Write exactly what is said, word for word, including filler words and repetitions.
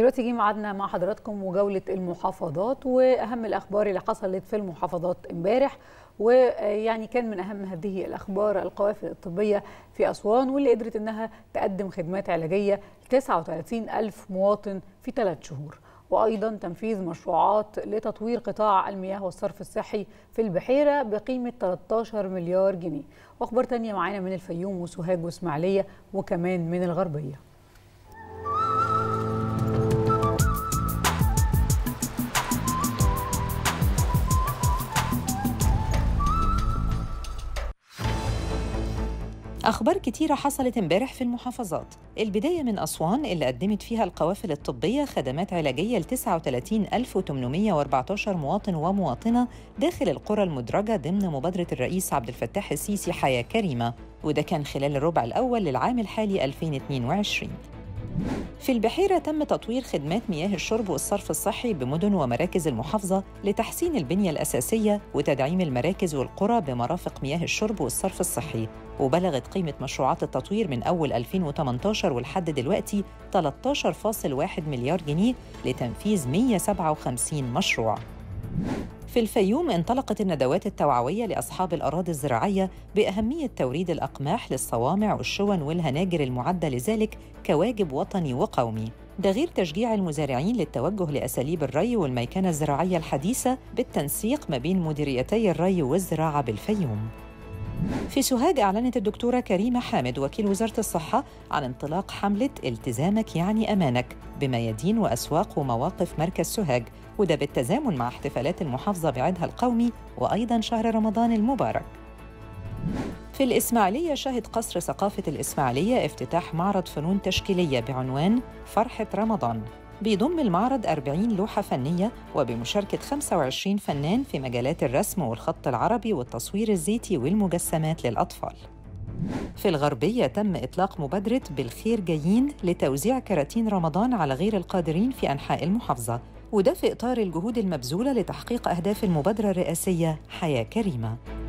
دلوقتي جه ميعادنا مع حضراتكم وجولة المحافظات وأهم الأخبار اللي حصلت في المحافظات امبارح. ويعني كان من أهم هذه الأخبار القوافل الطبية في أسوان، واللي قدرت أنها تقدم خدمات علاجية ل تسعة وثلاثين ألف مواطن في ثلاث شهور. وأيضا تنفيذ مشروعات لتطوير قطاع المياه والصرف الصحي في البحيرة بقيمة ثلاثة عشر مليار جنيه. وأخبار تانية معانا من الفيوم وسوهاج وإسماعيلية وكمان من الغربية. أخبار كتيرة حصلت امبارح في المحافظات. البداية من أسوان اللي قدمت فيها القوافل الطبية خدمات علاجية ل تسعة وثلاثين ألف وثمانمائة وأربعة عشر مواطن ومواطنة داخل القرى المدرجة ضمن مبادرة الرئيس عبد الفتاح السيسي حياة كريمة، وده كان خلال الربع الأول للعام الحالي ألفين واثنين وعشرين. في البحيرة تم تطوير خدمات مياه الشرب والصرف الصحي بمدن ومراكز المحافظة لتحسين البنية الأساسية وتدعيم المراكز والقرى بمرافق مياه الشرب والصرف الصحي، وبلغت قيمة مشروعات التطوير من أول ألفين وثمانية عشر ولحد دلوقتي ثلاثة عشر فاصلة واحد مليار جنيه لتنفيذ مئة وسبعة وخمسين مشروع. في الفيوم انطلقت الندوات التوعوية لأصحاب الأراضي الزراعية بأهمية توريد الأقماح للصوامع والشون والهناجر المعدة لذلك كواجب وطني وقومي، ده غير تشجيع المزارعين للتوجه لأساليب الري والميكنة الزراعية الحديثة بالتنسيق ما بين مديريتي الري والزراعة بالفيوم. في سوهاج أعلنت الدكتورة كريمة حامد وكيل وزارة الصحة عن انطلاق حملة التزامك يعني أمانك بميادين وأسواق ومواقف مركز سوهاج، وده بالتزامن مع احتفالات المحافظة بعيدها القومي وأيضاً شهر رمضان المبارك. في الإسماعيلية شهد قصر ثقافة الإسماعيلية افتتاح معرض فنون تشكيلية بعنوان فرحة رمضان، بيضم المعرض أربعين لوحة فنية وبمشاركة خمسة وعشرين فنان في مجالات الرسم والخط العربي والتصوير الزيتي والمجسمات للأطفال. في الغربية تم إطلاق مبادرة بالخير جايين لتوزيع كراتين رمضان على غير القادرين في أنحاء المحافظة، وده في إطار الجهود المبذولة لتحقيق أهداف المبادرة الرئاسية حياة كريمة.